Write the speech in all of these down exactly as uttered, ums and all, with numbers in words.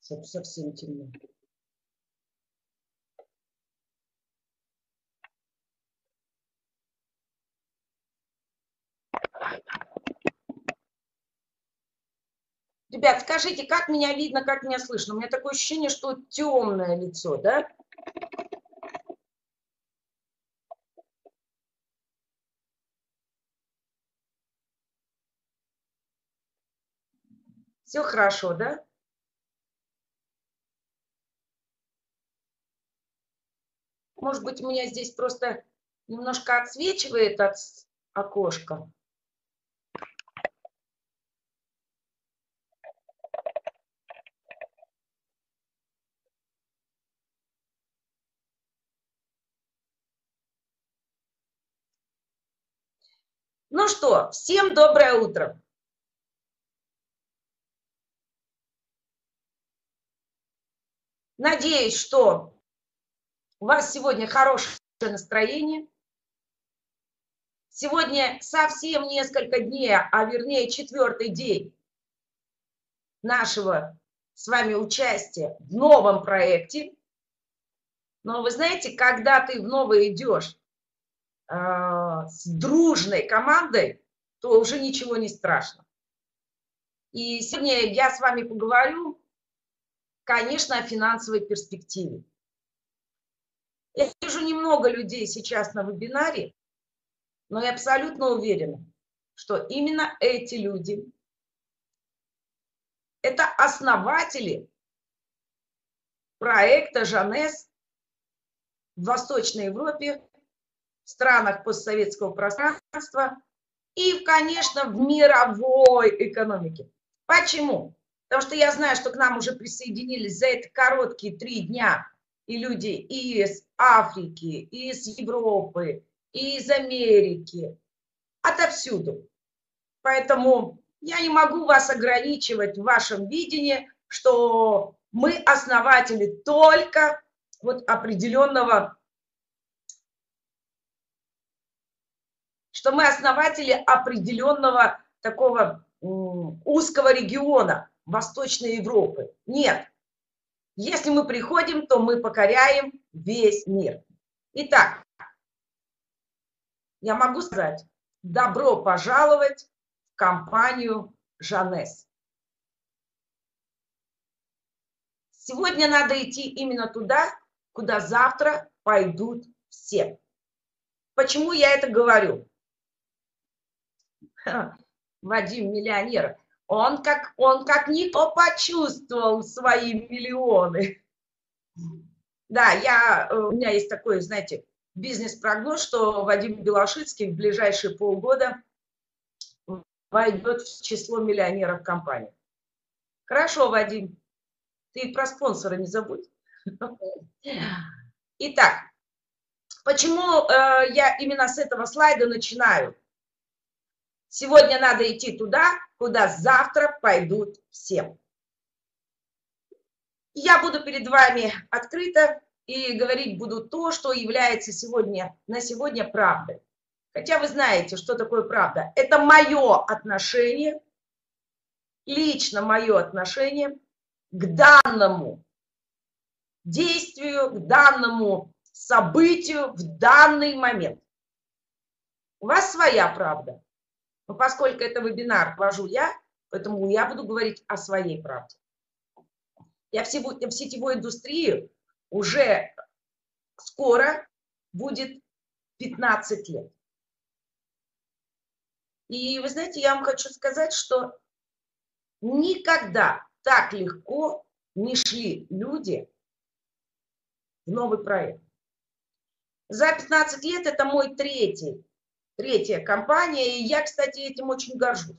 Совсем темно. Ребят, скажите, как меня видно, как меня слышно? У меня такое ощущение, что темное лицо, да? Все хорошо, да? Может быть, у меня здесь просто немножко отсвечивает от окошка. Ну что, всем доброе утро. Надеюсь, что у вас сегодня хорошее настроение. Сегодня совсем несколько дней, а вернее четвертый день нашего с вами участия в новом проекте. Но вы знаете, когда ты в новое идешь э, с дружной командой, то уже ничего не страшно. И сегодня я с вами поговорю, конечно, о финансовой перспективе. Я вижу немного людей сейчас на вебинаре, но я абсолютно уверена, что именно эти люди – это основатели проекта Жанес в Восточной Европе, в странах постсоветского пространства и, конечно, в мировой экономике. Почему? Потому что я знаю, что к нам уже присоединились за эти короткие три дня и люди и из Африки, и из Европы, и из Америки, отовсюду. Поэтому я не могу вас ограничивать в вашем видении, что мы основатели только вот определенного, что мы основатели определенного такого узкого региона Восточной Европы. Нет. Если мы приходим, то мы покоряем весь мир. Итак, я могу сказать, добро пожаловать в компанию Жанес. Сегодня надо идти именно туда, куда завтра пойдут все. Почему я это говорю? Вадим миллионер. Он как, он как никто почувствовал свои миллионы. Да, я, у меня есть такой, знаете, бизнес-прогноз, что Вадим Белошицкий в ближайшие полгода войдет в число миллионеров компании. Хорошо, Вадим, ты про спонсора не забудь. Итак, почему э, я именно с этого слайда начинаю? Сегодня надо идти туда, куда завтра пойдут все. Я буду перед вами открыто и говорить буду то, что является сегодня, на сегодня правдой. Хотя вы знаете, что такое правда. Это мое отношение, лично мое отношение к данному действию, к данному событию в данный момент. У вас своя правда. Но поскольку это вебинар вожу я, поэтому я буду говорить о своей правде. Я в сетевой индустрии уже скоро будет пятнадцать лет. И вы знаете, я вам хочу сказать, что никогда так легко не шли люди в новый проект. За пятнадцать лет это мой третий, третья компания, и я, кстати, этим очень горжусь.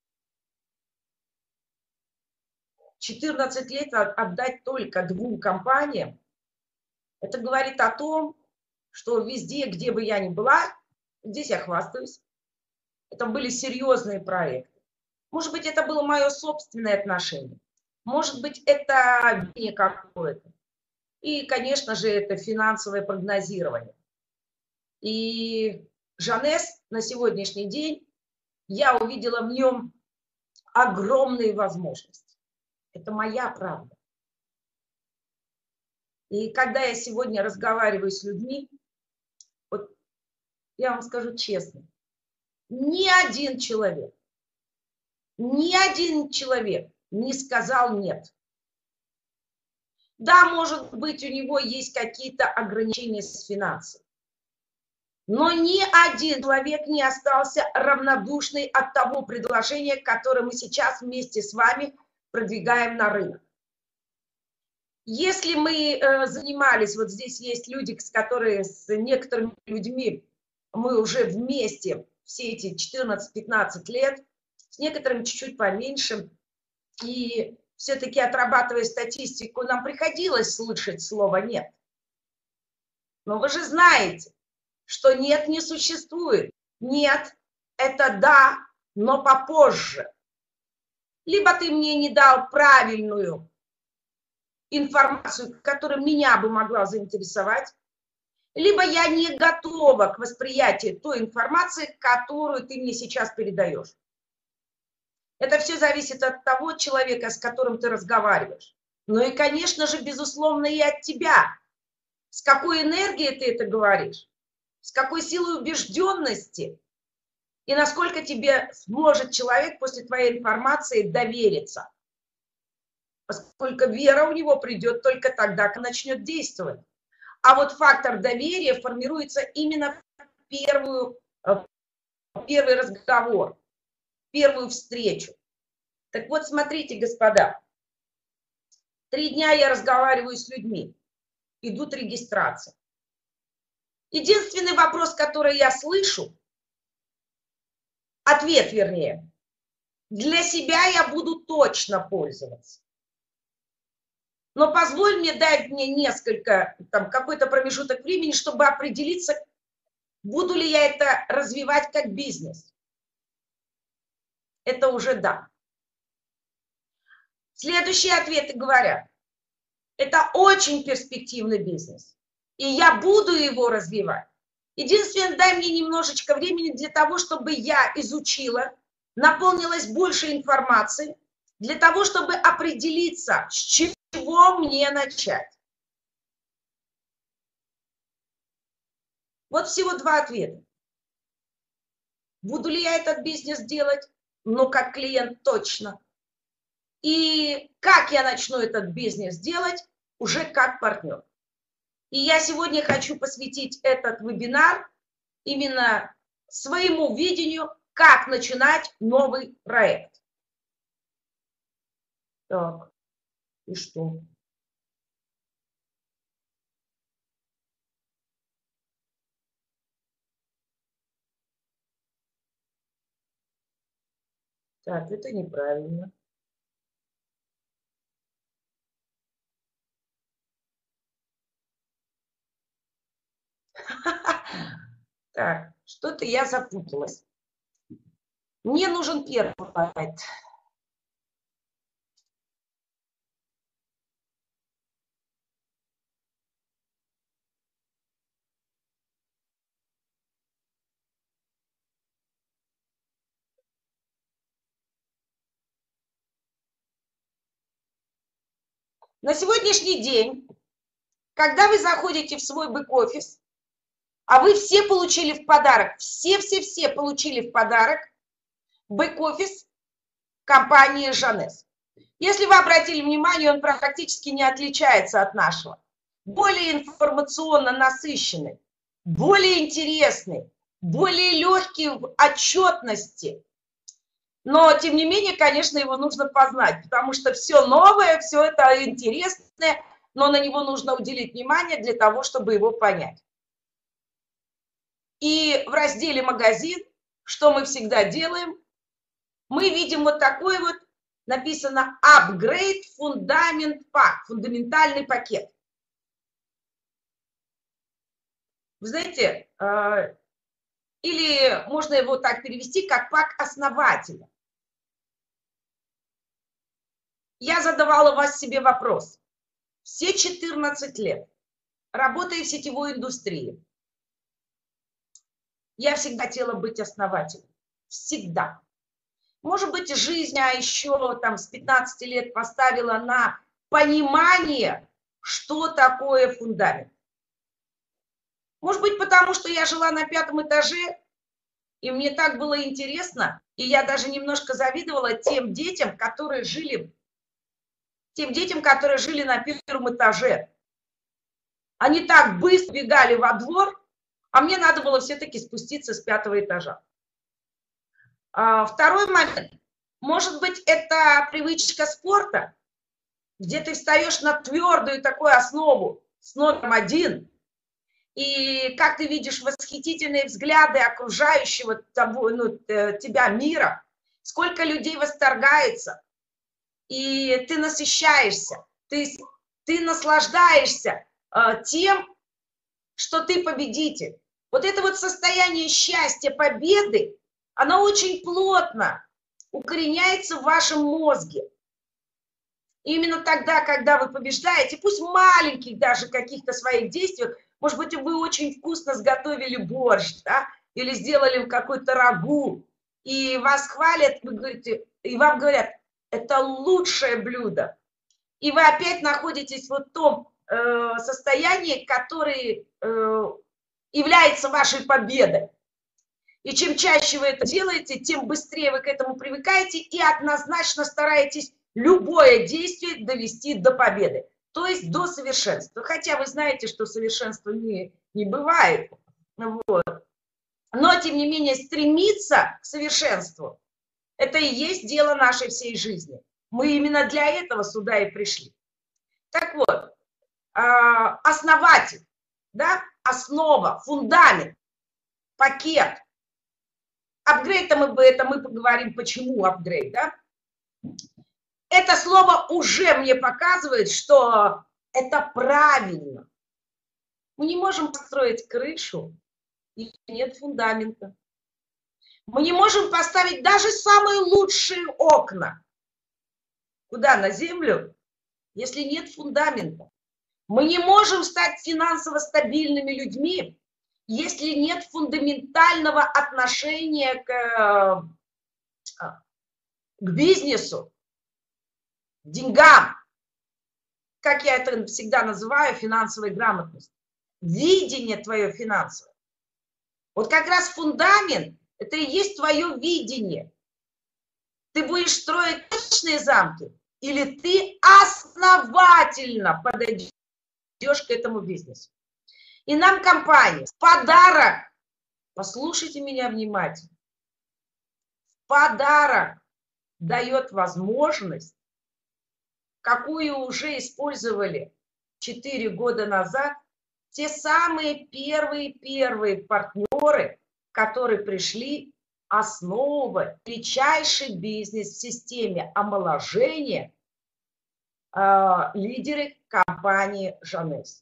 четырнадцать лет отдать только двум компаниям, это говорит о том, что везде, где бы я ни была, здесь я хвастаюсь, это были серьезные проекты. Может быть, это было мое собственное отношение. Может быть, это видение какое-то. И, конечно же, это финансовое прогнозирование. И Жанес на сегодняшний день, я увидела в нем огромные возможности. Это моя правда. И когда я сегодня разговариваю с людьми, вот я вам скажу честно, ни один человек, ни один человек не сказал нет. Да, может быть, у него есть какие-то ограничения с финансами, но ни один человек не остался равнодушный от того предложения, которое мы сейчас вместе с вами продвигаем на рынок. Если мы э, занимались, вот здесь есть люди, с которыми, с некоторыми людьми мы уже вместе все эти четырнадцать-пятнадцать лет, с некоторыми чуть-чуть поменьше, и все-таки отрабатывая статистику, нам приходилось слышать слово «нет». Но вы же знаете, что «нет» не существует. «Нет» – это «да», но попозже. Либо ты мне не дал правильную информацию, которая меня бы могла заинтересовать, либо я не готова к восприятию той информации, которую ты мне сейчас передаешь. Это все зависит от того человека, с которым ты разговариваешь. Ну и, конечно же, безусловно, и от тебя. С какой энергией ты это говоришь, с какой силой убежденности, и насколько тебе сможет человек после твоей информации довериться. Поскольку вера у него придет только тогда, когда начнет действовать. А вот фактор доверия формируется именно в, первую, в первый разговор, в первую встречу. Так вот, смотрите, господа, три дня я разговариваю с людьми, идут регистрации. Единственный вопрос, который я слышу, ответ вернее, для себя я буду точно пользоваться. Но позволь мне дать мне несколько, там, какой-то промежуток времени, чтобы определиться, буду ли я это развивать как бизнес. Это уже да. Следующие ответы говорят, это очень перспективный бизнес, и я буду его развивать. Единственное, дай мне немножечко времени для того, чтобы я изучила, наполнилась больше информации, для того, чтобы определиться, с чего С чего мне начать? Вот всего два ответа. Буду ли я этот бизнес делать? Ну, как клиент точно. И как я начну этот бизнес делать? Уже как партнер. И я сегодня хочу посвятить этот вебинар именно своему видению, как начинать новый проект. Так. И что? Так, это неправильно. Так, что-то я запуталась. Мне нужен первый слайд. На сегодняшний день, когда вы заходите в свой бэк-офис, а вы все получили в подарок, все-все-все получили в подарок бэк-офис компании Жанес. Если вы обратили внимание, он практически не отличается от нашего. Более информационно насыщенный, более интересный, более легкий в отчетности. Но, тем не менее, конечно, его нужно познать, потому что все новое, все это интересное, но на него нужно уделить внимание для того, чтобы его понять. И в разделе «Магазин», что мы всегда делаем, мы видим вот такой вот, написано «Upgrade Fundament Pack», фундаментальный пакет. Вы знаете, или можно его так перевести, как пак основателя. Я задавала вас себе вопрос. Все четырнадцать лет, работая в сетевой индустрии, я всегда хотела быть основателем. Всегда. Может быть, жизнь, а еще там с пятнадцати лет поставила на понимание, что такое фундамент. Может быть, потому что я жила на пятом этаже, и мне так было интересно, и я даже немножко завидовала тем детям, которые жили, тем детям, которые жили на первом этаже. Они так быстро бегали во двор, а мне надо было все-таки спуститься с пятого этажа. А, второй момент. Может быть, это привычка спорта, где ты встаешь на твердую такую основу с номером один, и как ты видишь восхитительные взгляды окружающего того, ну, тебя мира, сколько людей восторгается, и ты насыщаешься, ты, ты наслаждаешься э, тем, что ты победитель. Вот это вот состояние счастья, победы, оно очень плотно укореняется в вашем мозге. И именно тогда, когда вы побеждаете, пусть в маленьких даже каких-то своих действиях, может быть, вы очень вкусно сготовили борщ, да, или сделали какой-то рагу, и вас хвалят, вы говорите, и вам говорят, это лучшее блюдо. И вы опять находитесь вот в том э, состоянии, которое э, является вашей победой. И чем чаще вы это делаете, тем быстрее вы к этому привыкаете и однозначно стараетесь любое действие довести до победы, то есть до совершенства. Хотя вы знаете, что совершенства не, не бывает. Вот. Но, тем не менее, стремиться к совершенству – это и есть дело нашей всей жизни. Мы именно для этого сюда и пришли. Так вот, основатель, да, основа, фундамент, пакет. Апгрейд, мы, это мы поговорим, почему апгрейд, да? Это слово уже мне показывает, что это правильно. Мы не можем построить крышу, и нет фундамента. Мы не можем поставить даже самые лучшие окна. Куда? На землю, если нет фундамента. Мы не можем стать финансово стабильными людьми, если нет фундаментального отношения к, к бизнесу, к деньгам, как я это всегда называю, финансовой грамотностью. Видение твое финансовое. Вот как раз фундамент – это и есть твое видение. Ты будешь строить точные замки, или ты основательно подойдешь к этому бизнесу. И нам компания в подарок, послушайте меня внимательно, в подарок дает возможность, какую уже использовали четыре года назад, те самые первые-первые партнеры, которые пришли основывать величайший бизнес в системе омоложения, э, лидеры компании Жанес.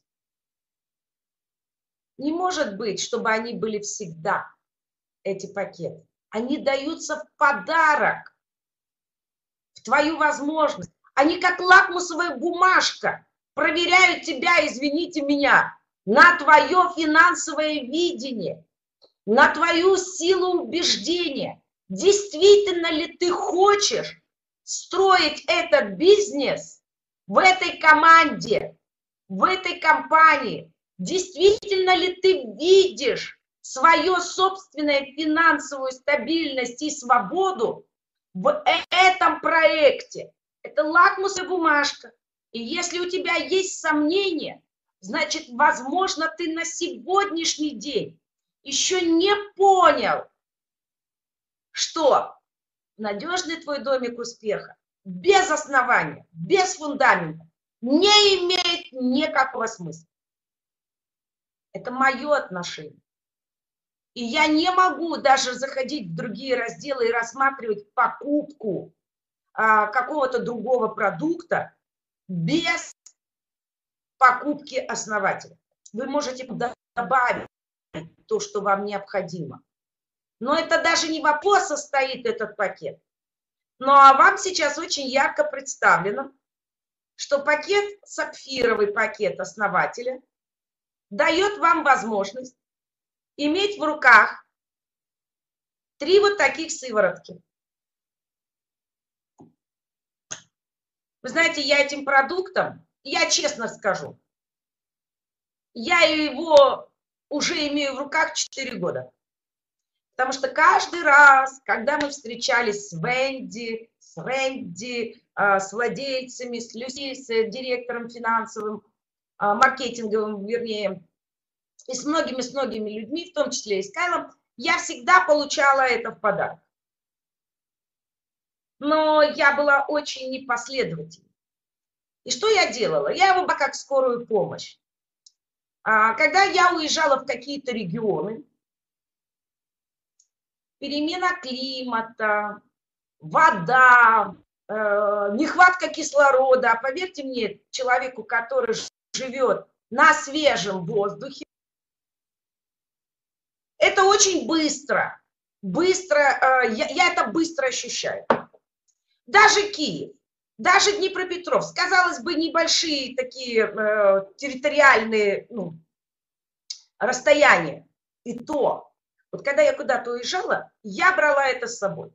Не может быть, чтобы они были всегда, эти пакеты. Они даются в подарок, в твою возможность. Они как лакмусовая бумажка проверяют тебя, извините меня, на твое финансовое видение, на твою силу убеждения. Действительно ли ты хочешь строить этот бизнес в этой команде, в этой компании? Действительно ли ты видишь свою собственную финансовую стабильность и свободу в этом проекте? Это лакмусовая бумажка. И если у тебя есть сомнения, значит, возможно, ты на сегодняшний день еще не понял, что надежный твой домик успеха без основания, без фундамента не имеет никакого смысла. Это мое отношение. И я не могу даже заходить в другие разделы и рассматривать покупку а, какого-то другого продукта без покупки основателя. Вы можете добавить то, что вам необходимо. Но это даже не вопрос, состоит этот пакет. Ну а вам сейчас очень ярко представлено, что пакет, сапфировый пакет основателя, дает вам возможность иметь в руках три вот таких сыворотки. Вы знаете, я этим продуктом я честно скажу, я его уже имею в руках четыре года. Потому что каждый раз, когда мы встречались с Венди, с Рэнди, с владельцами, с Люси, с директором финансовым, маркетинговым, вернее, и с многими, с многими людьми, в том числе и с Кайлом, я всегда получала это в подарок. Но я была очень непоследовательна. И что я делала? Я его брала как скорую помощь. Когда я уезжала в какие-то регионы, перемена климата, вода, э, нехватка кислорода. А поверьте мне, человеку, который живет на свежем воздухе, это очень быстро, быстро, э, я, я это быстро ощущаю. Даже Киев, даже Днепропетровск, казалось бы, небольшие такие э, территориальные ну, расстояния, и то. Вот когда я куда-то уезжала, я брала это с собой.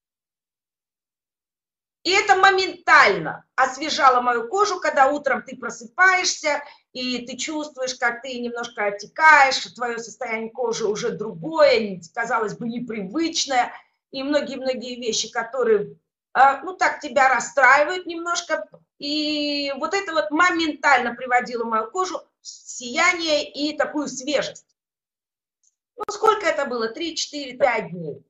И это моментально освежало мою кожу, когда утром ты просыпаешься, и ты чувствуешь, как ты немножко оттекаешь, твое состояние кожи уже другое, казалось бы, непривычное, и многие-многие вещи, которые, ну так, тебя расстраивают немножко. И вот это вот моментально приводило мою кожу в сияние и такую свежесть. Ну, сколько это было? три, четыре, пять дней.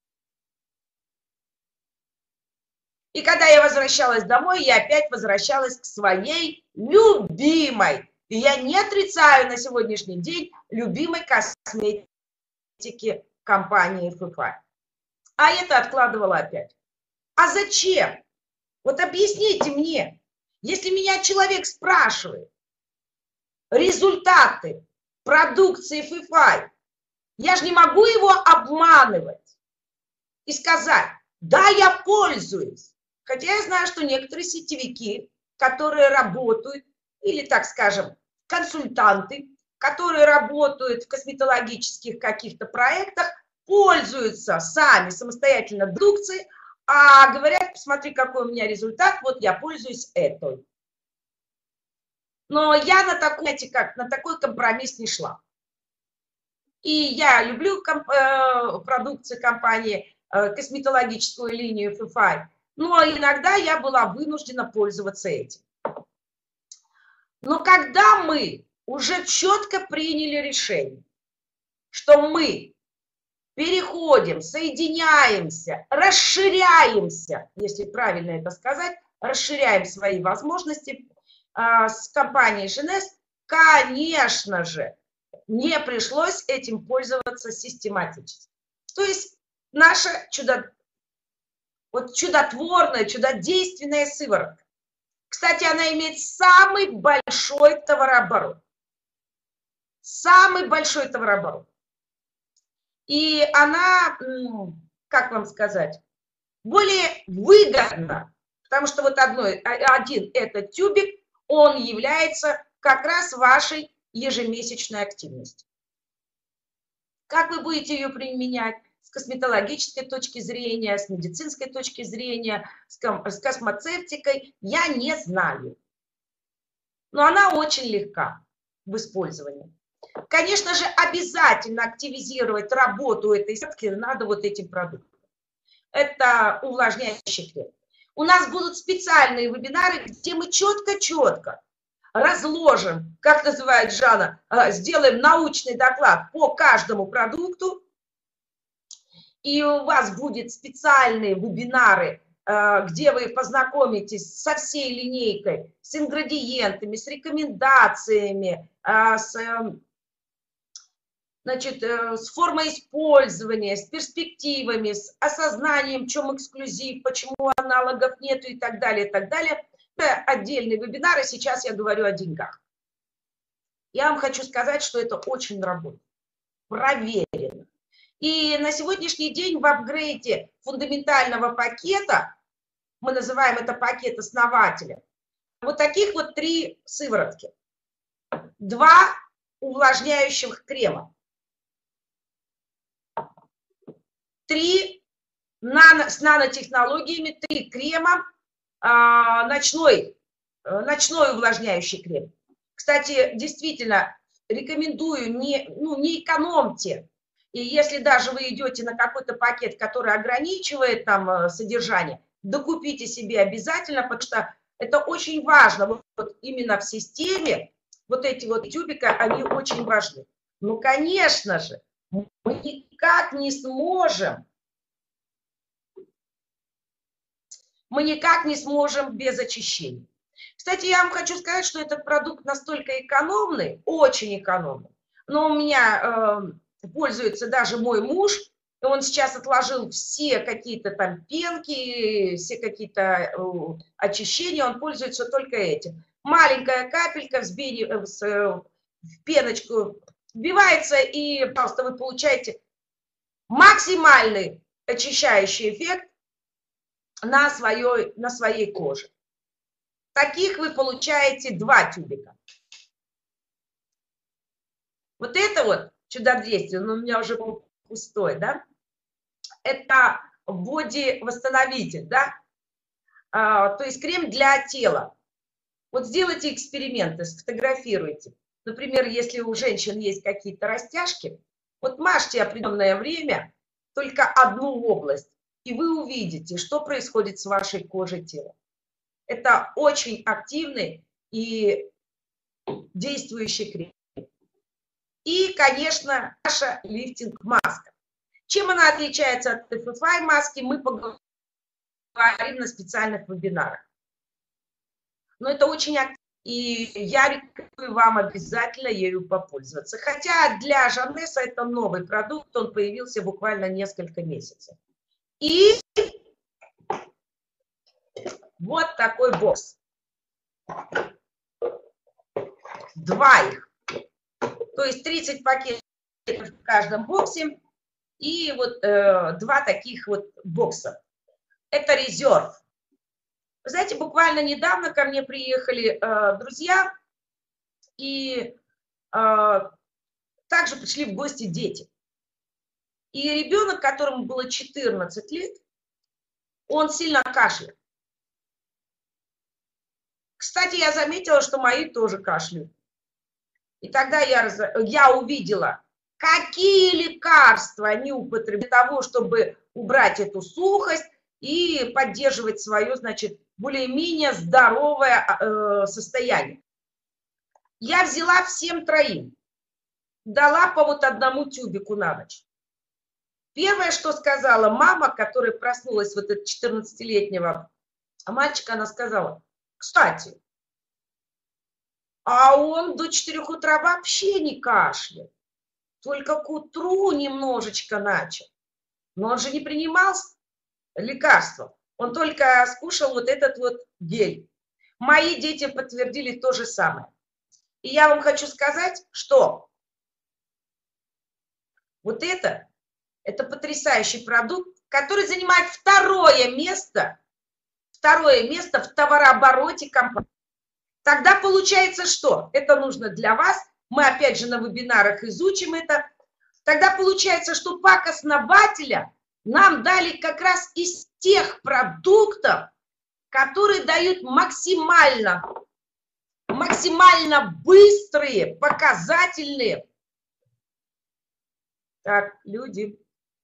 И когда я возвращалась домой, я опять возвращалась к своей любимой. И я не отрицаю на сегодняшний день любимой косметики компании эф эф ай. А это откладывала опять. А зачем? Вот объясните мне. Если меня человек спрашивает результаты продукции эф эф ай, я же не могу его обманывать и сказать, да, я пользуюсь. Хотя я знаю, что некоторые сетевики, которые работают, или, так скажем, консультанты, которые работают в косметологических каких-то проектах, пользуются сами самостоятельно продукцией, а говорят, посмотри, какой у меня результат, вот я пользуюсь этой. Но я на такой, знаете, как, на такой компромисс не шла. И я люблю комп э, продукцию компании, э, косметологическую линию эф эф ай, но иногда я была вынуждена пользоваться этим. Но когда мы уже четко приняли решение, что мы переходим, соединяемся, расширяемся, если правильно это сказать, расширяем свои возможности э, с компанией Женес, конечно же, не пришлось этим пользоваться систематически. То есть наша чудо, вот чудотворная, чудодейственная сыворотка. Кстати, она имеет самый большой товарооборот. Самый большой товарооборот. И она, как вам сказать, более выгодна, потому что вот одной, один этот тюбик, он является как раз вашей ежемесячной активностью. Как вы будете ее применять? С косметологической точки зрения, с медицинской точки зрения, с космоцевтикой, я не знаю. Но она очень легка в использовании. Конечно же, обязательно активизировать работу этой сетки надо вот этим продуктом. Это увлажняющий крем. У нас будут специальные вебинары, где мы четко-четко разложим, как называет Жанна, сделаем научный доклад по каждому продукту. И у вас будут специальные вебинары, где вы познакомитесь со всей линейкой, с ингредиентами, с рекомендациями, с, значит, с формой использования, с перспективами, с осознанием, в чем эксклюзив, почему аналогов нету и так далее, и так далее. Это отдельные вебинары, сейчас я говорю о деньгах. Я вам хочу сказать, что это очень работает, проверено. И на сегодняшний день в апгрейде фундаментального пакета, мы называем это пакет основателя, вот таких вот три сыворотки. Два увлажняющих крема. Три нано, с нанотехнологиями, три крема, а, ночной ночной увлажняющий крем. Кстати, действительно, рекомендую, не, ну, не экономьте. И если даже вы идете на какой-то пакет, который ограничивает там содержание, докупите себе обязательно, потому что это очень важно. Вот, вот именно в системе вот эти вот тюбика, они очень важны. Ну, конечно же, мы никак не сможем, мы никак не сможем без очищения. Кстати, я вам хочу сказать, что этот продукт настолько экономный, очень экономный, но у меня э, пользуется даже мой муж, и он сейчас отложил все какие-то там пенки, все какие-то э, очищения, он пользуется только этим. Маленькая капелька в, сбери, в, в пеночку вбивается, и, пожалуйста, вы получаете максимальный очищающий эффект на, своей, на своей коже. Таких вы получаете два тюбика. Вот это вот чудодействие, но у меня уже был пустой, да? Это боди-восстановитель, да? А, то есть крем для тела. Вот сделайте эксперименты, сфотографируйте. Например, если у женщин есть какие-то растяжки, вот мажьте определенное время только одну область, и вы увидите, что происходит с вашей кожей тела. Это очень активный и действующий крем. И, конечно, наша лифтинг-маска. Чем она отличается от эф эф ай-маски, мы поговорим на специальных вебинарах. Но это очень активно, и я рекомендую вам обязательно ею попользоваться. Хотя для Жанеса это новый продукт, он появился буквально несколько месяцев. И вот такой бокс. Два их. То есть тридцать пакетов в каждом боксе и вот э, два таких вот бокса. Это резерв. Вы знаете, буквально недавно ко мне приехали э, друзья, и э, также пришли в гости дети. И ребенок, которому было четырнадцать лет, он сильно кашлял. Кстати, я заметила, что мои тоже кашляют. И тогда я, я увидела, какие лекарства они употребляют для того, чтобы убрать эту сухость и поддерживать свое, значит, более-менее здоровое э, состояние. Я взяла всем троим, дала по вот одному тюбику на ночь. Первое, что сказала мама, которая проснулась, вот этого четырнадцатилетнего мальчика, она сказала: кстати, а он до четырёх утра вообще не кашляет, только к утру немножечко начал. Но он же не принимал лекарства, он только скушал вот этот вот гель. Мои дети подтвердили то же самое. И я вам хочу сказать, что вот это, это потрясающий продукт, который занимает второе место, второе место в товарообороте компании. Тогда получается, что это нужно для вас. Мы опять же на вебинарах изучим это. Тогда получается, что пак основателя нам дали как раз из тех продуктов, которые дают максимально, максимально быстрые, показательные. Так, люди.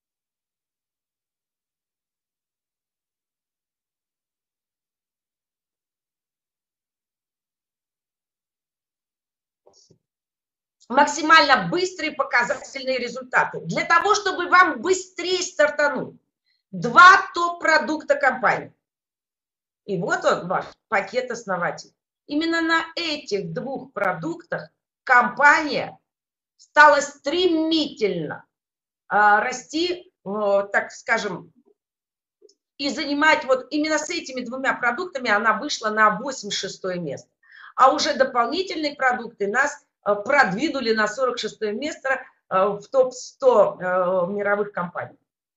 Максимально быстрые показательные результаты. Для того, чтобы вам быстрее стартануть. Два топ-продукта компании. И вот он, ваш пакет основатель. Именно на этих двух продуктах компания стала стремительно а, расти, а, так скажем, и занимать вот именно с этими двумя продуктами она вышла на восемьдесят шестое место. А уже дополнительные продукты нас продвинули на сорок шестое место в топ сто мировых компаний.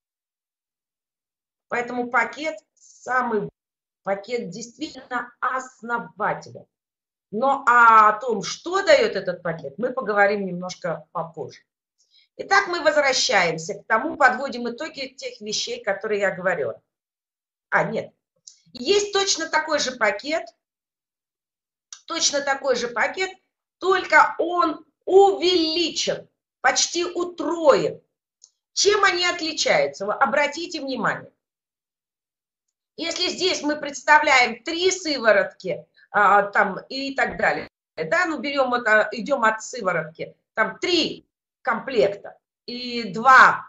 Поэтому пакет самый, пакет действительно основателя. Но а о том, что дает этот пакет, мы поговорим немножко попозже. Итак, мы возвращаемся к тому, подводим итоги тех вещей, которые я говорила. А, нет. Есть точно такой же пакет, точно такой же пакет, только он увеличен, почти утроен. Чем они отличаются? Вы обратите внимание. Если здесь мы представляем три сыворотки а, там, и так далее, да, ну берем, вот, идем от сыворотки, там три комплекта и два,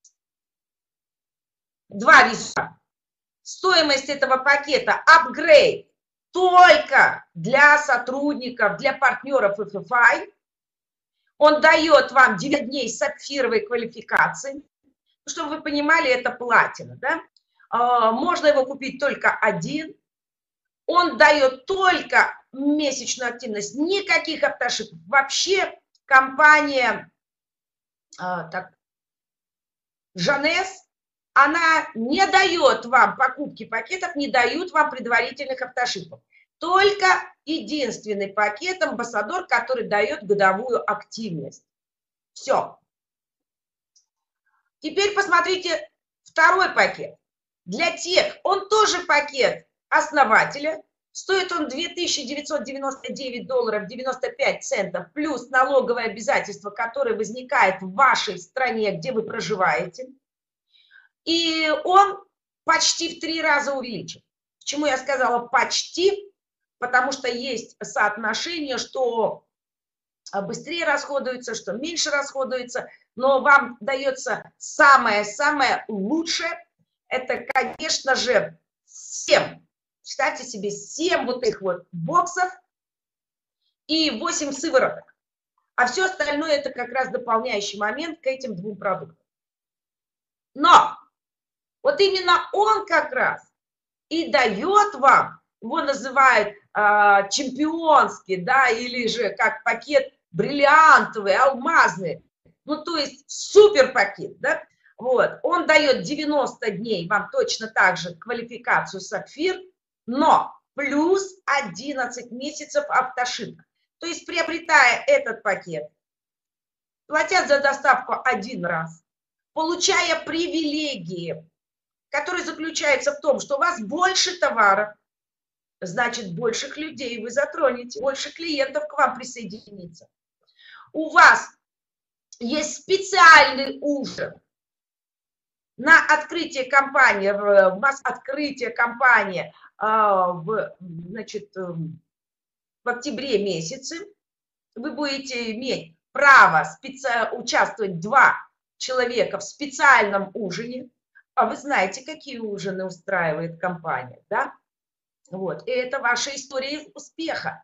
два результата. Стоимость этого пакета апгрейд только для сотрудников, для партнеров эф эф ай. Он дает вам девять дней сапфировой квалификации. Чтобы вы понимали, это платина. Да? Можно его купить только один. Он дает только месячную активность, никаких автошипов. Вообще компания так, Жанес, она не дает вам покупки пакетов, не дают вам предварительных автошипов. Только единственный пакет Амбассадор, который дает годовую активность. Все. Теперь посмотрите второй пакет. Для тех, он тоже пакет основателя. Стоит он две тысячи девятьсот девяносто девять долларов девяносто пять центов плюс налоговое обязательство, которое возникает в вашей стране, где вы проживаете. И он почти в три раза увеличен. Почему я сказала почти? Потому что есть соотношение, что быстрее расходуется, что меньше расходуется. Но вам дается самое-самое лучшее. Это, конечно же, семь. Представьте себе семь вот этих вот боксов и восемь сывороток. А все остальное это как раз дополняющий момент к этим двум продуктам. Но вот именно он как раз и дает вам, его называют э, чемпионский, да, или же как пакет бриллиантовый, алмазный. Ну, то есть супер пакет, да. Вот, он дает девяносто дней вам точно так же квалификацию сапфир, но плюс одиннадцать месяцев автошипа. То есть, приобретая этот пакет, платят за доставку один раз, получая привилегии, которые заключаются в том, что у вас больше товаров, значит, больших людей вы затронете, больше клиентов к вам присоединится. У вас есть специальный ужин на открытие компании, у вас открытие компании в, значит, в октябре месяце. Вы будете иметь право специ... участвовать два человека в специальном ужине. А вы знаете, какие ужины устраивает компания, да? Вот, и это ваша история успеха.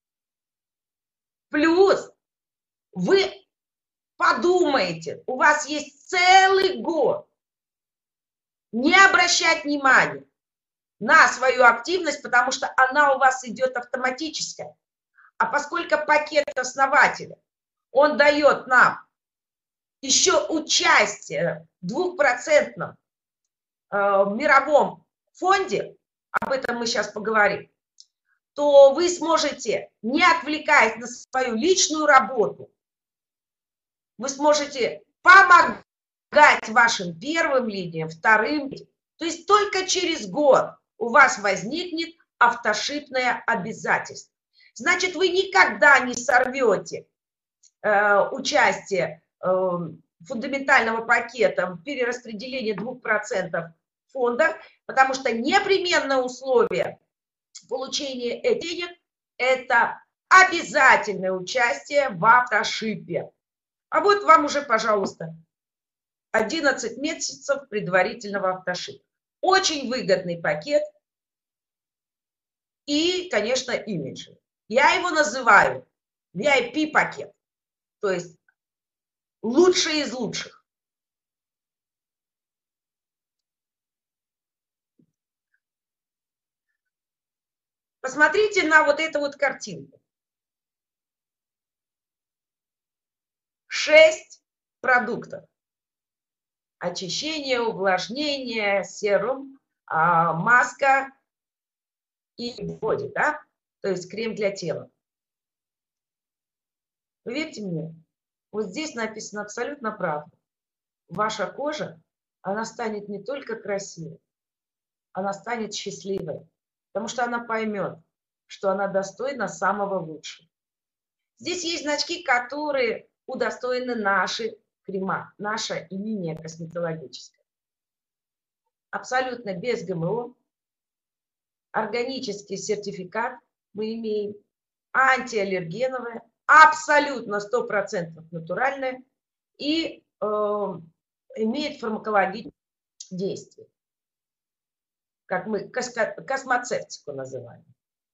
Плюс вы подумаете, у вас есть целый год не обращать внимания на свою активность, потому что она у вас идет автоматическая. А поскольку пакет основателя, он дает нам еще участие в двухпроцентном э, мировом фонде, об этом мы сейчас поговорим, то вы сможете, не отвлекаясь на свою личную работу, вы сможете помогать вашим первым линиям, вторым линиям. То есть только через год у вас возникнет автошипное обязательство. Значит, вы никогда не сорвете э, участие э, фундаментального пакета в перераспределении двух процентов фонда, потому что непременное условие получения этих денег – это обязательное участие в автошипе. А вот вам уже, пожалуйста, одиннадцать месяцев предварительного автошипа. Очень выгодный пакет и, конечно, имиджи. Я его называю ви ай пи-пакет, то есть лучший из лучших. Посмотрите на вот эту вот картинку. Шесть продуктов. Очищение, увлажнение, серум, маска и боди, да? То есть крем для тела. Поверьте мне, вот здесь написано абсолютно правда. Ваша кожа, она станет не только красивой, она станет счастливой, потому что она поймет, что она достойна самого лучшего. Здесь есть значки, которые удостоены наши крема, наша линия косметологическая. Абсолютно без ГМО, органический сертификат мы имеем, антиаллергеновое, абсолютно сто процентов натуральное и э, имеет фармакологическое действие, как мы космоцевтику называем.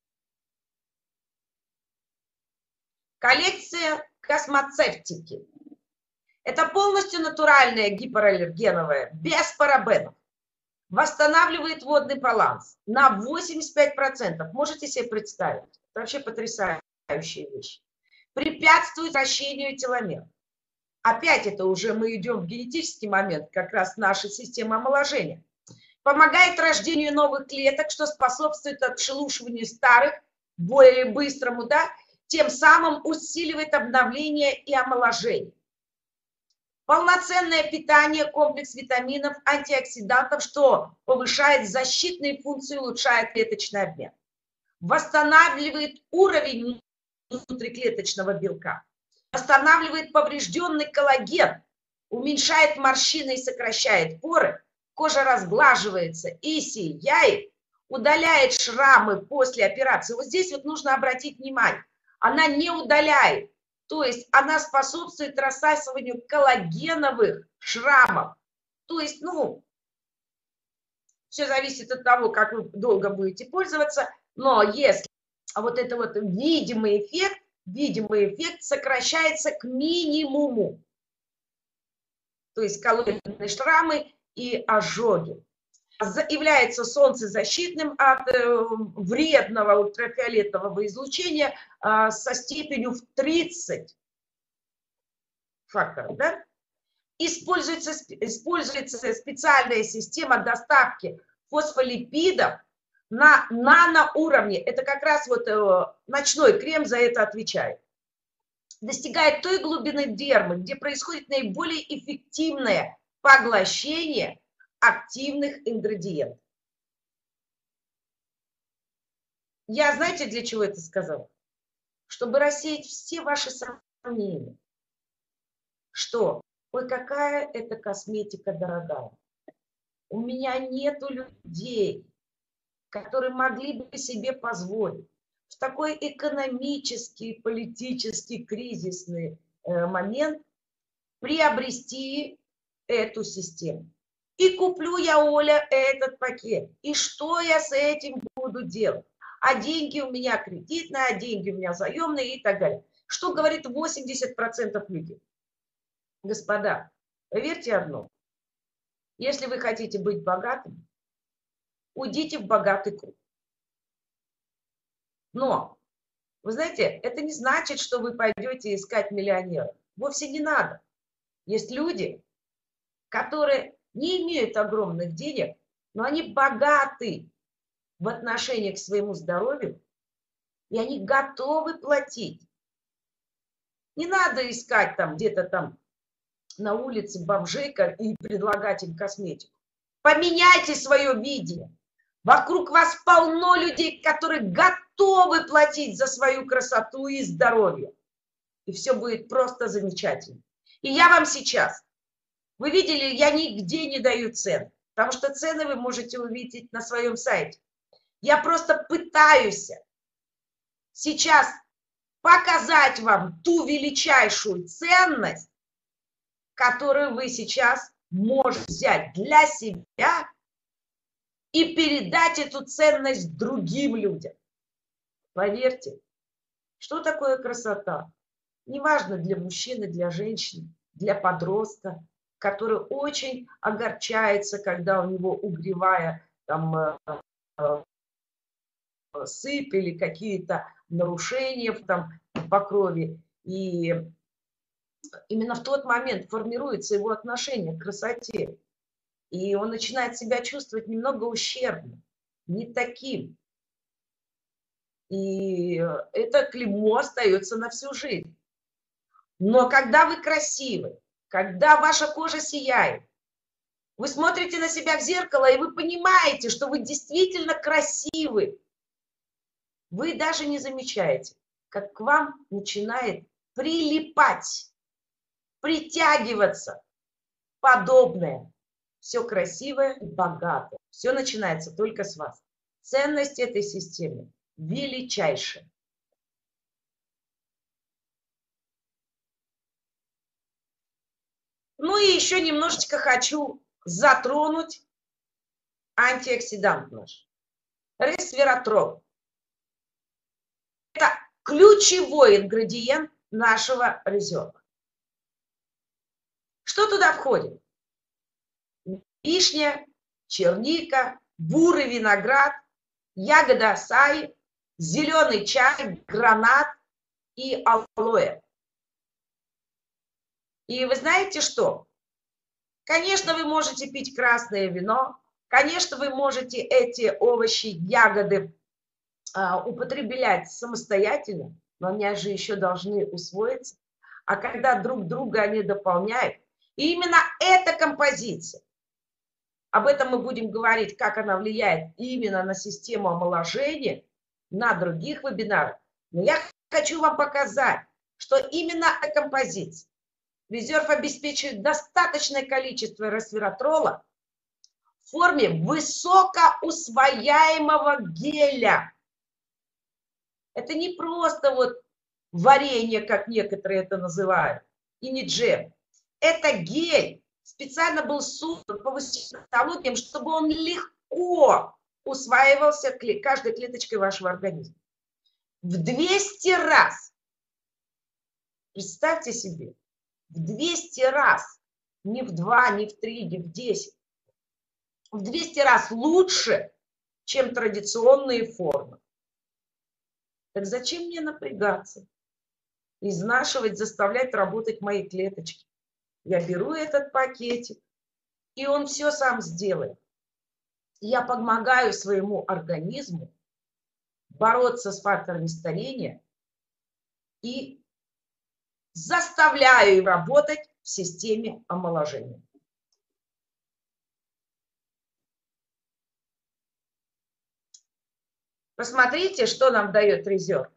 Коллекция космоцевтики. Это полностью натуральное гипоаллергеновое, без парабенов. Восстанавливает водный баланс на восемьдесят пять процентов. Можете себе представить? Это вообще потрясающая вещь. Препятствует вращению теломер. Опять это уже мы идем в генетический момент, как раз наша система омоложения. Помогает рождению новых клеток, что способствует отшелушиванию старых, более быстрому, да, тем самым усиливает обновление и омоложение. Полноценное питание, комплекс витаминов, антиоксидантов, что повышает защитные функции, улучшает клеточный обмен. Восстанавливает уровень внутриклеточного белка. Восстанавливает поврежденный коллаген. Уменьшает морщины и сокращает поры. Кожа разглаживается и сияет. Удаляет шрамы после операции. Вот здесь вот нужно обратить внимание. Она не удаляет. То есть она способствует рассасыванию коллагеновых шрамов. То есть, ну, все зависит от того, как вы долго будете пользоваться. Но если вот это вот видимый эффект, видимый эффект сокращается к минимуму. То есть коллагеновые шрамы и ожоги. Является солнцезащитным от вредного ультрафиолетового излучения со степенью в тридцать факторов. Да? Используется, используется специальная система доставки фосфолипидов на наноуровне. Это как раз вот ночной крем за это отвечает. Достигает той глубины дермы, где происходит наиболее эффективное поглощение активных ингредиентов. Я, знаете, для чего это сказала? Чтобы рассеять все ваши сомнения, что, ой, какая эта косметика дорогая. У меня нету людей, которые могли бы себе позволить в такой экономический, политический, кризисный момент приобрести эту систему. И куплю я, Оля, этот пакет. И что я с этим буду делать? А деньги у меня кредитные, а деньги у меня заемные и так далее. Что говорит восемьдесят процентов людей? Господа, поверьте одно. Если вы хотите быть богатым, уйдите в богатый круг. Но, вы знаете, это не значит, что вы пойдете искать миллионеров. Вовсе не надо. Есть люди, которые не имеют огромных денег, но они богаты в отношении к своему здоровью, и они готовы платить. Не надо искать там где-то там на улице бомжей и предлагать им косметику. Поменяйте свое видение. Вокруг вас полно людей, которые готовы платить за свою красоту и здоровье. И все будет просто замечательно. И я вам сейчас... Вы видели, я нигде не даю цен, потому что цены вы можете увидеть на своем сайте. Я просто пытаюсь сейчас показать вам ту величайшую ценность, которую вы сейчас можете взять для себя и передать эту ценность другим людям. Поверьте, что такое красота? Неважно для мужчины, для женщины, для подростка, который очень огорчается, когда у него угревая там, сыпь или какие-то нарушения там, по крови. И именно в тот момент формируется его отношение к красоте. И он начинает себя чувствовать немного ущербным, не таким. И это клеймо остается на всю жизнь. Но когда вы красивы, когда ваша кожа сияет, вы смотрите на себя в зеркало, и вы понимаете, что вы действительно красивы. Вы даже не замечаете, как к вам начинает прилипать, притягиваться подобное. Все красивое и богатое. Все начинается только с вас. Ценность этой системы величайшая. Ну и еще немножечко хочу затронуть антиоксидант наш. Ресвератрол. Это ключевой ингредиент нашего резерва. Что туда входит? Вишня, черника, бурый виноград, ягода асаи, зеленый чай, гранат и алоэ. И вы знаете что? Конечно, вы можете пить красное вино, конечно, вы можете эти овощи, ягоды а, употреблять самостоятельно, но они же еще должны усвоиться. А когда друг друга они дополняют, и именно эта композиция, об этом мы будем говорить, как она влияет именно на систему омоложения, на других вебинарах. Но я хочу вам показать, что именно эта композиция, резерв обеспечивает достаточное количество ресвератрола в форме высокоусвояемого геля. Это не просто вот варенье, как некоторые это называют, и не джем. Это гель. Специально был создан по высоким технологиям, чтобы он легко усваивался каждой клеточкой вашего организма. В двести раз. Представьте себе. В двести раз. Не в два, не в три, не в десять. В двести раз лучше, чем традиционные формы. Так зачем мне напрягаться? Изнашивать, заставлять работать мои клеточки? Я беру этот пакетик, и он все сам сделает. Я помогаю своему организму бороться с факторами старения и заставляю работать в системе омоложения. Посмотрите, что нам дает резерв.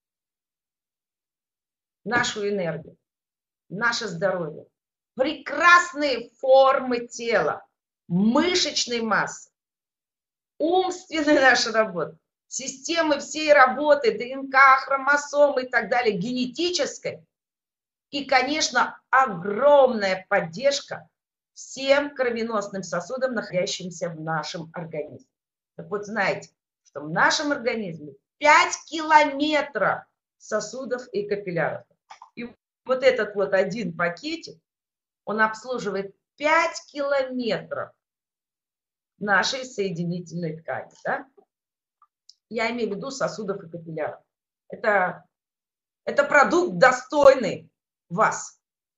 Нашу энергию, наше здоровье. Прекрасные формы тела, мышечной массы, умственная наша работа, системы всей работы, ДНК, хромосомы и так далее, генетической. И, конечно, огромная поддержка всем кровеносным сосудам, находящимся в нашем организме. Так вот, знаете, что в нашем организме пять километров сосудов и капилляров. И вот этот вот один пакетик, он обслуживает пять километров нашей соединительной ткани. Да? Я имею в виду сосудов и капилляров. Это, это продукт достойный вас.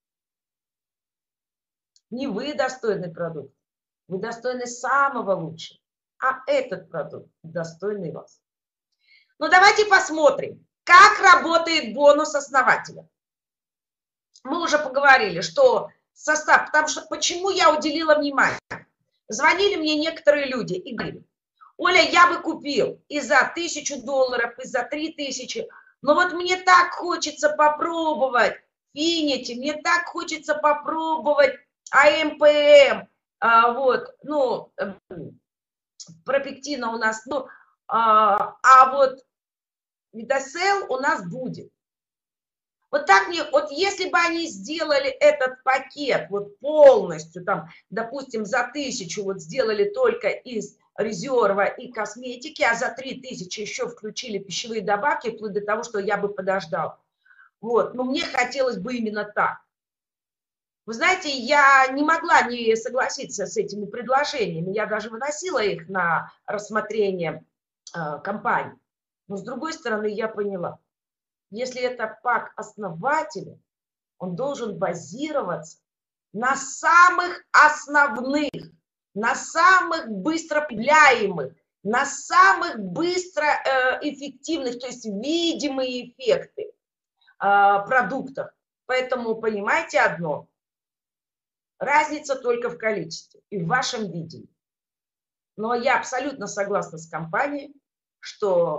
Не вы достойный продукт. Вы достойны самого лучшего. А этот продукт достойный вас. Ну давайте посмотрим, как работает бонус основателя. Мы уже поговорили, что состав, потому что почему я уделила внимание. Звонили мне некоторые люди и говорили: Оля, я бы купил и за тысячу долларов, и за три тысячи, но вот мне так хочется попробовать Финити, мне так хочется попробовать АМПМ, а, вот, ну, пропектина у нас, ну, а, а вот Витасел у нас будет. Вот так мне, вот если бы они сделали этот пакет вот полностью, там, допустим, за тысячу вот сделали только из резерва и косметики, а за три тысячи еще включили пищевые добавки, вплоть до того, что я бы подождал. Вот, но мне хотелось бы именно так. Вы знаете, я не могла не согласиться с этими предложениями, я даже выносила их на рассмотрение э, компании. Но с другой стороны, я поняла, если это пак основателя, он должен базироваться на самых основных, на самых быстро потребляемых, на самых быстро э, эффективных, то есть видимые эффекты э, продуктов. Поэтому понимаете одно, разница только в количестве и в вашем видении. Но я абсолютно согласна с компанией, что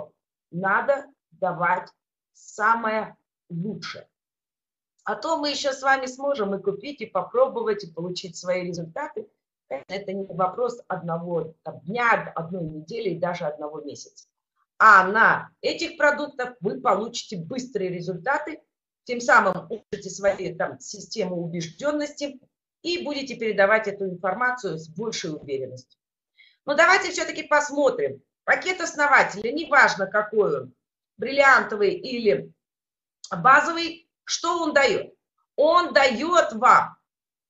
надо давать самое лучшее. А то мы еще с вами сможем и купить, и попробовать, и получить свои результаты. Это не вопрос одного там, дня, одной недели и даже одного месяца. А на этих продуктах вы получите быстрые результаты, тем самым улучшите свою там, систему убежденности и будете передавать эту информацию с большей уверенностью. Но давайте все-таки посмотрим. Пакет основателя, неважно какой он, бриллиантовый или базовый, что он дает? Он дает вам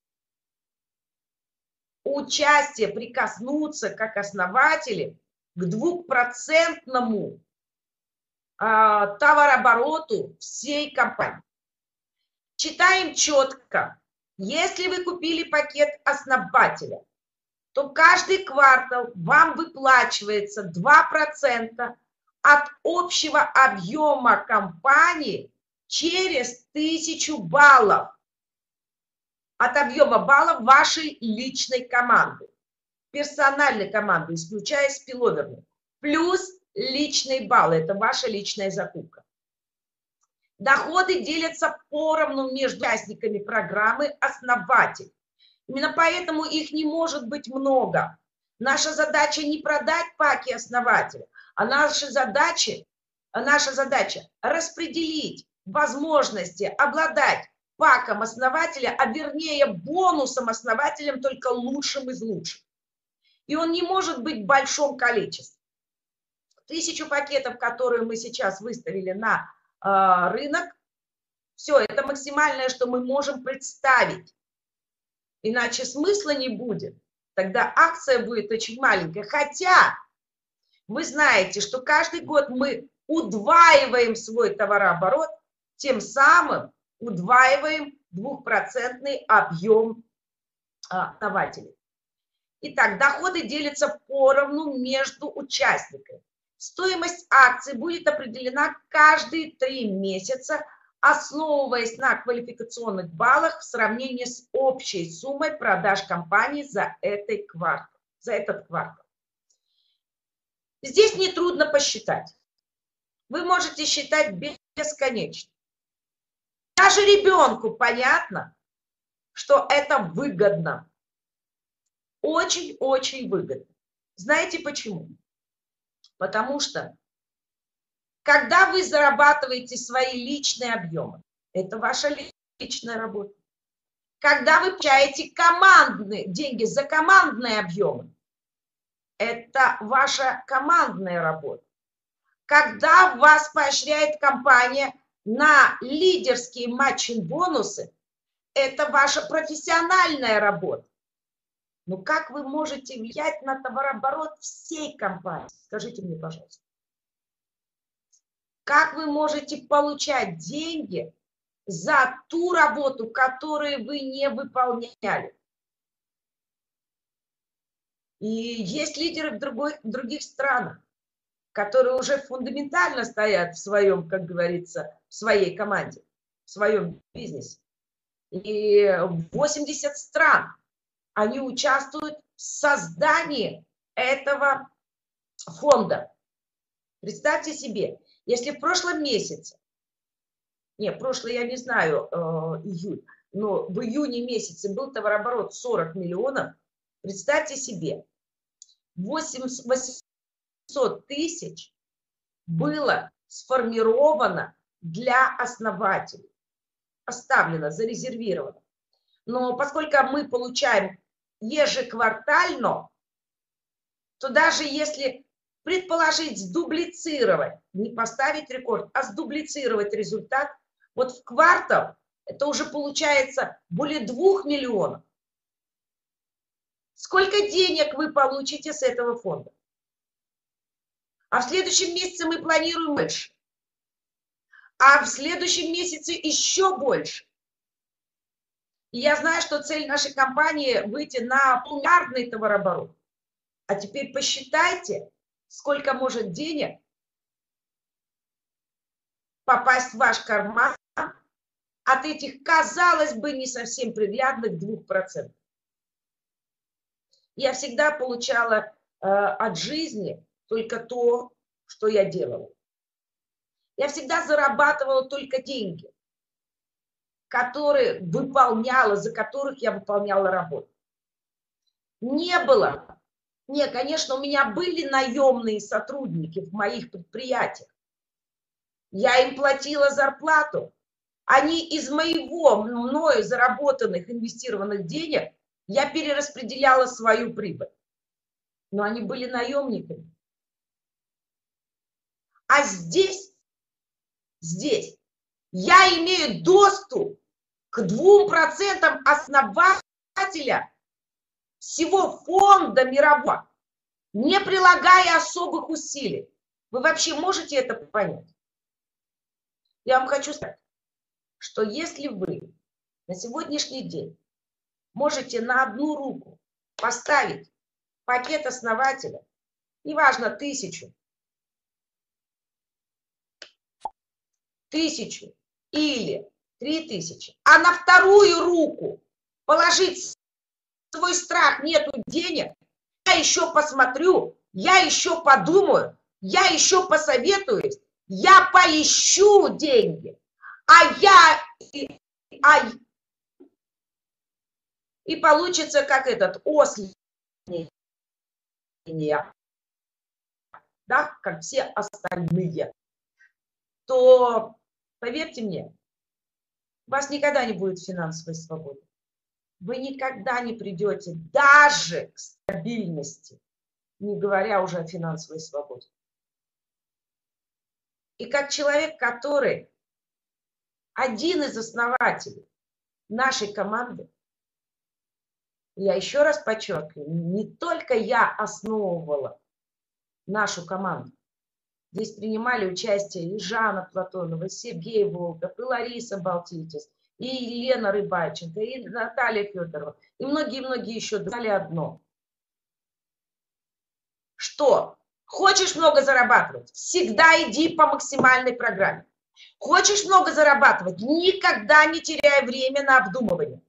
участие, прикоснуться как основатели к двухпроцентному а, товарообороту всей компании. Читаем четко. Если вы купили пакет основателя, то каждый квартал вам выплачивается два процента от общего объема компании через тысячу баллов. От объема баллов вашей личной команды. Персональной команды, исключая спиловерную. Плюс личные баллы. Это ваша личная закупка. Доходы делятся поровну между участниками программы «Основатель». Именно поэтому их не может быть много. Наша задача не продать паки основателя, а наша задача, наша задача распределить возможности обладать паком основателя, а вернее бонусом основателем, только лучшим из лучших. И он не может быть в большом количестве. Тысячу пакетов, которые мы сейчас выставили на э, рынок, все, это максимальное, что мы можем представить. Иначе смысла не будет. Тогда акция будет очень маленькая. Хотя вы знаете, что каждый год мы удваиваем свой товарооборот, тем самым удваиваем двухпроцентный объем основателей. Итак, доходы делятся поровну между участниками. Стоимость акций будет определена каждые три месяца, основываясь на квалификационных баллах в сравнении с общей суммой продаж компании за, этой квартал, за этот квартал. Здесь нетрудно посчитать. Вы можете считать бесконечно. Даже ребенку понятно, что это выгодно. Очень-очень выгодно. Знаете почему? Потому что когда вы зарабатываете свои личные объемы, это ваша личная работа. Когда вы получаете командные деньги за командные объемы, это ваша командная работа. Когда вас поощряет компания на лидерские матчинг-бонусы, это ваша профессиональная работа. Но как вы можете влиять на товарооборот всей компании? Скажите мне, пожалуйста. Как вы можете получать деньги за ту работу, которую вы не выполняли? И есть лидеры в другой, в других странах, которые уже фундаментально стоят в своем, как говорится, в своей команде, в своем бизнесе. И восемьдесят стран, они участвуют в создании этого фонда. Представьте себе, если в прошлом месяце, не, прошлый я не знаю, э, июль, но в июне месяце был товарооборот сорок миллионов, представьте себе, восемьсот тысяч было сформировано для основателей, оставлено, зарезервировано. Но поскольку мы получаем ежеквартально, то даже если предположить, сдублицировать, не поставить рекорд, а сдублицировать результат, вот в квартал это уже получается более двух миллионов. Сколько денег вы получите с этого фонда? А в следующем месяце мы планируем больше. А в следующем месяце еще больше. И я знаю, что цель нашей компании выйти на полумиллиардный товарооборот. А теперь посчитайте, сколько может денег попасть в ваш карман от этих, казалось бы, не совсем приглядных двух процентов. Я всегда получала э, от жизни только то, что я делала. Я всегда зарабатывала только деньги, которые выполняла, за которых я выполняла работу. Не было. Не, конечно, у меня были наемные сотрудники в моих предприятиях. Я им платила зарплату. Они из моего, мною заработанных, инвестированных денег, я перераспределяла свою прибыль. Но они были наемниками. А здесь, здесь я имею доступ к двум процентам основателя всего фонда мирового, не прилагая особых усилий. Вы вообще можете это понять? Я вам хочу сказать, что если вы на сегодняшний день можете на одну руку поставить пакет основателя, неважно, тысячу, тысячу или три тысячи, а на вторую руку положить свой страх, нету денег, я еще посмотрю, я еще подумаю, я еще посоветуюсь, я поищу деньги, а я... А, и получится как этот ослик, да, как все остальные, то, поверьте мне, у вас никогда не будет финансовой свободы. Вы никогда не придете даже к стабильности, не говоря уже о финансовой свободе. И как человек, который один из основателей нашей команды, я еще раз подчеркиваю, не только я основывала нашу команду. Здесь принимали участие и Жанна Платонова, и Сергей Волков, и Лариса Балтитис, и Елена Рыбаченко, и Наталья Федорова, и многие-многие еще. Дали одно. Что? Хочешь много зарабатывать? Всегда иди по максимальной программе. Хочешь много зарабатывать? Никогда не теряй время на обдумывание.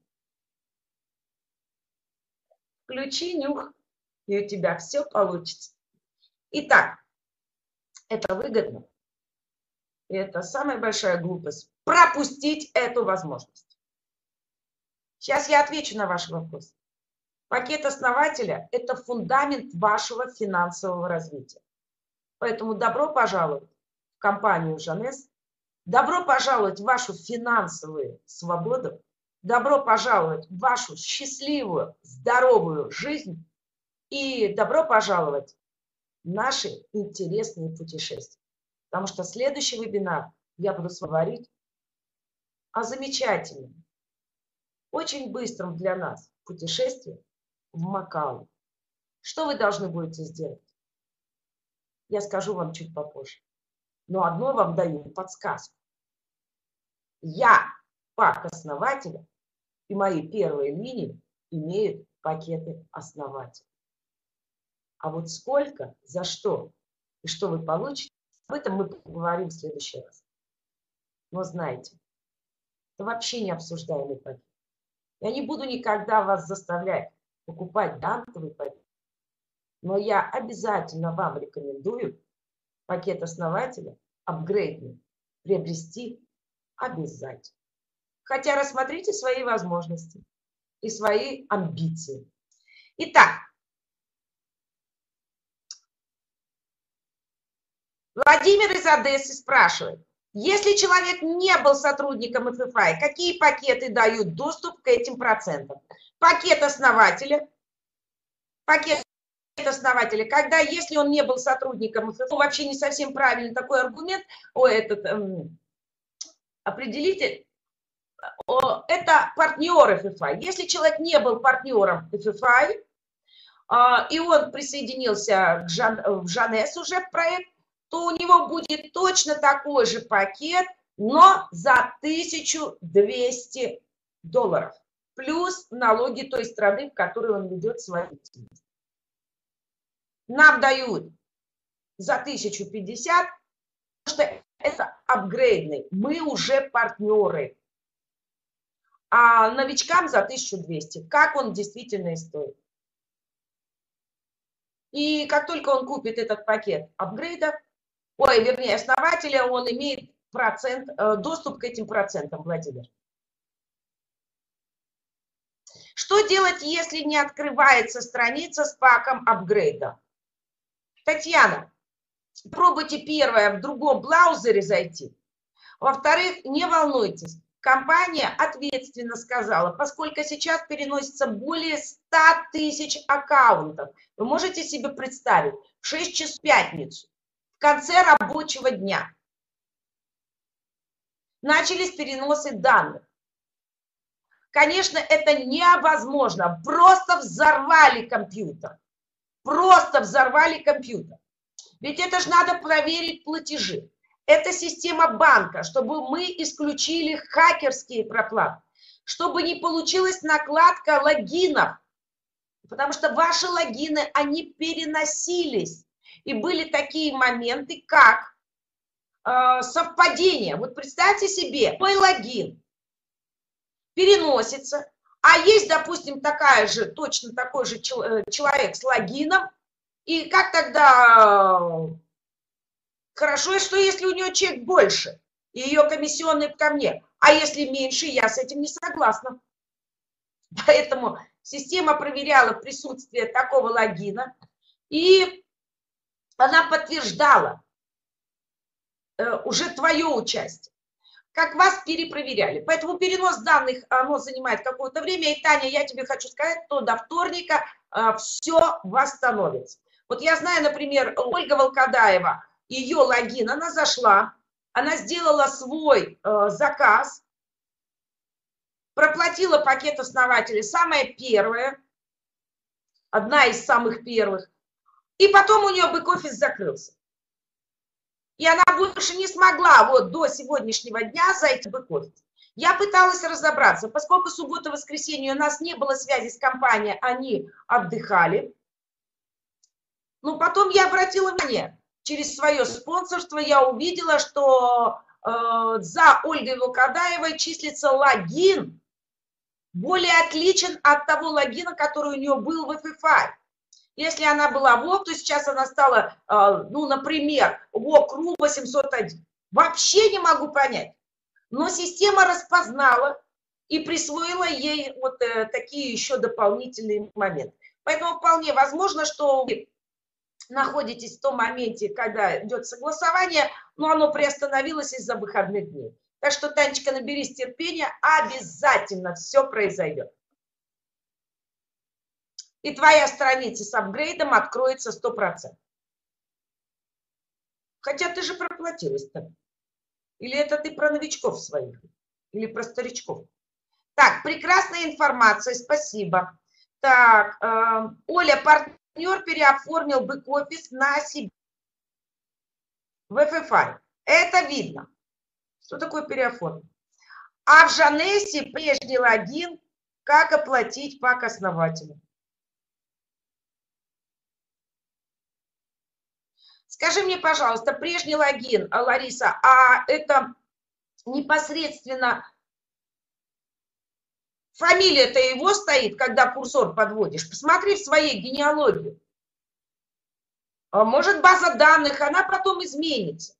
Включи нюх, и у тебя все получится. Итак, это выгодно. И это самая большая глупость. Пропустить эту возможность. Сейчас я отвечу на ваш вопрос. Пакет основателя – это фундамент вашего финансового развития. Поэтому добро пожаловать в компанию Жанес. Добро пожаловать в вашу финансовую свободу. Добро пожаловать в вашу счастливую, здоровую жизнь. И добро пожаловать в наши интересные путешествия. Потому что следующий вебинар я буду с вами говорить о замечательном, очень быстром для нас путешествии в Макао. Что вы должны будете сделать? Я скажу вам чуть попозже. Но одно вам даю подсказку. Я, пак основателя, и мои первые линии имеют пакеты основателя. А вот сколько, за что и что вы получите, об этом мы поговорим в следующий раз. Но знаете, это вообще не обсуждаемый пакет. Я не буду никогда вас заставлять покупать грантовый пакет, но я обязательно вам рекомендую пакет основателя, апгрейдный, приобрести обязательно. Хотя рассмотрите свои возможности и свои амбиции. Итак, Владимир из Одессы спрашивает, если человек не был сотрудником эф эф ай, какие пакеты дают доступ к этим процентам? Пакет основателя, пакет основателя, когда если он не был сотрудником эф эф ай, вообще не совсем правильный такой аргумент, о, этот эм, определитель, о, это партнер эф эф ай. Если человек не был партнером эф эф ай, э, и он присоединился к Жан, в Жанес уже в проект, то у него будет точно такой же пакет, но за тысячу двести долларов. Плюс налоги той страны, в которой он ведет свою деятельность. Нам дают за тысячу пятьдесят, потому что это апгрейдный. Мы уже партнеры. А новичкам за тысячу двести. Как он действительно и стоит. И как только он купит этот пакет апгрейдов, ой, вернее, основателя, он имеет процент, доступ к этим процентам, Владимир. Что делать, если не открывается страница с паком апгрейда? Татьяна, пробуйте первое в другом браузере зайти. Во-вторых, не волнуйтесь, компания ответственно сказала, поскольку сейчас переносится более ста тысяч аккаунтов, вы можете себе представить, в шесть часов в пятницу, в конце рабочего дня, начались переносы данных. Конечно, это невозможно, просто взорвали компьютер, просто взорвали компьютер. Ведь это же надо проверить платежи. Это система банка, чтобы мы исключили хакерские проплаты, чтобы не получилась накладка логинов, потому что ваши логины, они переносились. И были такие моменты, как э, совпадение. Вот представьте себе, мой логин переносится, а есть, допустим, такая же, точно такой же человек с логином, и как тогда... Хорошо, что если у нее чек больше, и ее комиссионный ко мне, а если меньше, я с этим не согласна. Поэтому система проверяла присутствие такого логина, и она подтверждала э, уже твое участие, как вас перепроверяли. Поэтому перенос данных, оно занимает какое-то время, и, Таня, я тебе хочу сказать, что до вторника э, все восстановится. Вот я знаю, например, Ольга Волкодаева, ее логин, она зашла, она сделала свой э, заказ, проплатила пакет основателей, самое первое, одна из самых первых, и потом у нее бэк-офис закрылся. И она больше не смогла вот до сегодняшнего дня зайти в бэк-офис. Я пыталась разобраться, поскольку суббота-воскресенье у нас не было связи с компанией, они отдыхали. Но потом я обратила внимание, через свое спонсорство я увидела, что э, за Ольгой Волкодаевой числится логин, более отличен от того логина, который у нее был в эф эф ай. Если она была в ОК, то сейчас она стала, э, ну, например, ОК.ру восемьсот один. Вообще не могу понять. Но система распознала и присвоила ей вот э, такие еще дополнительные моменты. Поэтому вполне возможно, что вы находитесь в том моменте, когда идет согласование, но оно приостановилось из-за выходных дней. Так что, Танечка, наберись терпения, обязательно все произойдет. И твоя страница с апгрейдом откроется сто процентов. Хотя ты же проплатилась-то. Или это ты про новичков своих? Или про старичков? Так, прекрасная информация, спасибо. Так, э, Оля, партнер переоформил бэк-офис на себе в эф эф ай. Это видно. Что такое переоформил? А в Жанессе прежний логин, как оплатить пак основателя. Скажи мне, пожалуйста, прежний логин, Лариса, а это непосредственно фамилия-то его стоит, когда курсор подводишь? Посмотри в своей генеалогии. Может, база данных, она потом изменится.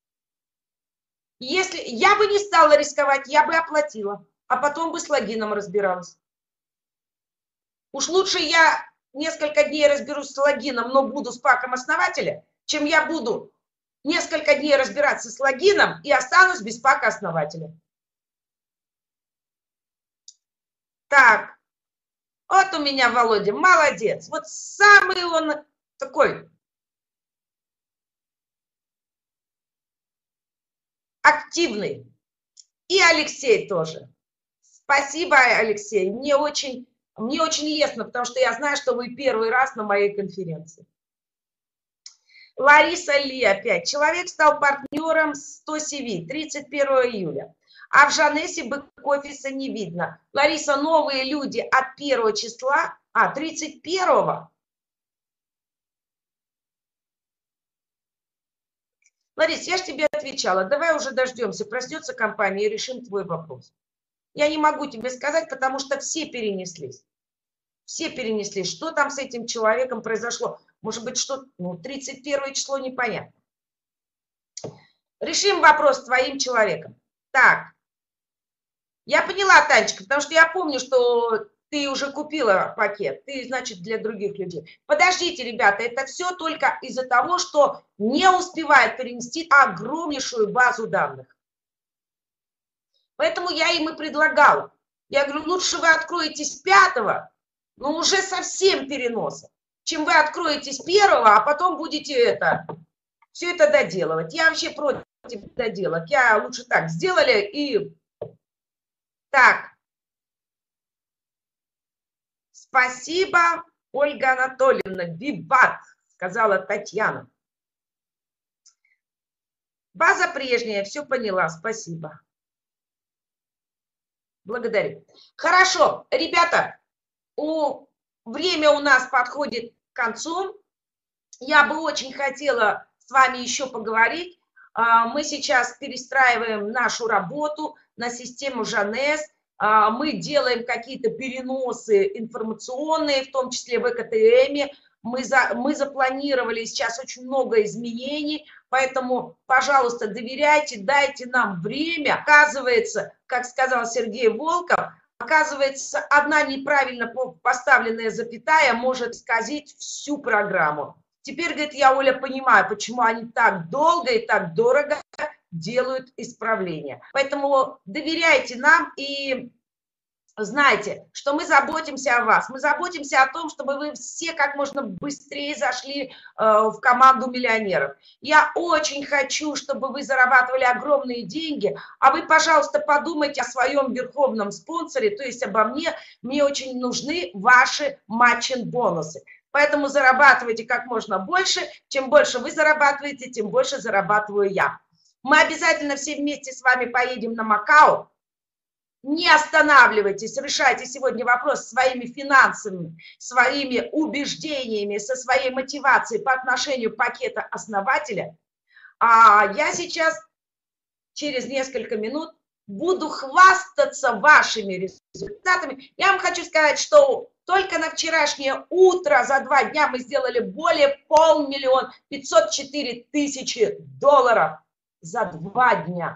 Если я бы не стала рисковать, я бы оплатила, а потом бы с логином разбиралась. Уж лучше я несколько дней разберусь с логином, но буду с паком основателя, чем я буду несколько дней разбираться с логином и останусь без пака основателя. Так, вот у меня Володя, молодец. Вот самый он такой активный. И Алексей тоже. Спасибо, Алексей. Мне очень, мне очень лестно, потому что я знаю, что вы первый раз на моей конференции. Лариса Ли опять. Человек стал партнером сто си ви тридцать первого июля. А в Жанессе бэк-офиса не видно. Лариса, новые люди от первого числа, а, тридцать первого. Ларис, я же тебе отвечала, давай уже дождемся, проснется компания и решим твой вопрос. Я не могу тебе сказать, потому что все перенеслись. Все перенеслись. Что там с этим человеком произошло? Может быть, что, ну, тридцать первое число непонятно. Решим вопрос с твоим человеком. Так, я поняла, Танечка, потому что я помню, что ты уже купила пакет, ты, значит, для других людей. Подождите, ребята, это все только из-за того, что не успевает перенести огромнейшую базу данных. Поэтому я им и предлагала. Я говорю, лучше вы откроетесь с пятого, но уже совсем переноса, чем вы откроетесь первого, а потом будете это, все это доделывать. Я вообще против доделок. Я лучше так сделали и... Так. Спасибо, Ольга Анатольевна. Виват, сказала Татьяна. База прежняя, все поняла, спасибо. Благодарю. Хорошо, ребята, у, время у нас подходит к концу. Я бы очень хотела с вами еще поговорить. Мы сейчас перестраиваем нашу работу на систему Жанес. Мы делаем какие-то переносы информационные, в том числе в ЭКТМе. Мы, за, мы запланировали сейчас очень много изменений, поэтому, пожалуйста, доверяйте, дайте нам время. Оказывается, как сказал Сергей Волков, оказывается, одна неправильно поставленная запятая может исказить всю программу. Теперь, говорит, я, Оля, понимаю, почему они так долго и так дорого делают исправления. Поэтому доверяйте нам и знайте, что мы заботимся о вас. Мы заботимся о том, чтобы вы все как можно быстрее зашли э, в команду миллионеров. Я очень хочу, чтобы вы зарабатывали огромные деньги, а вы, пожалуйста, подумайте о своем верховном спонсоре, то есть обо мне. Мне очень нужны ваши матчин-бонусы. Поэтому зарабатывайте как можно больше. Чем больше вы зарабатываете, тем больше зарабатываю я. Мы обязательно все вместе с вами поедем на Макао. Не останавливайтесь, решайте сегодня вопрос своими финансами, своими убеждениями, со своей мотивацией по отношению к пакету основателя. А я сейчас, через несколько минут, буду хвастаться вашими результатами. Я вам хочу сказать, что только на вчерашнее утро за два дня мы сделали более полмиллиона пятьсот четыре тысячи долларов за два дня.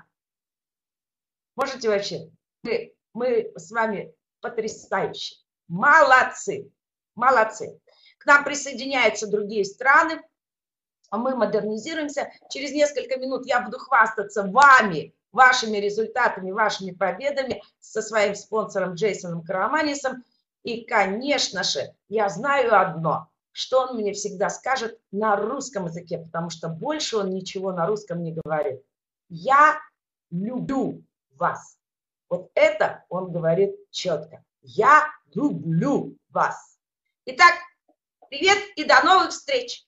Можете вообще? Мы, мы с вами потрясающие. Молодцы, молодцы. К нам присоединяются другие страны, мы модернизируемся. Через несколько минут я буду хвастаться вами, вашими результатами, вашими победами со своим спонсором Джейсоном Караманисом. И, конечно же, я знаю одно, что он мне всегда скажет на русском языке, потому что больше он ничего на русском не говорит. Я люблю вас. Вот это он говорит четко. Я люблю вас. Итак, привет и до новых встреч!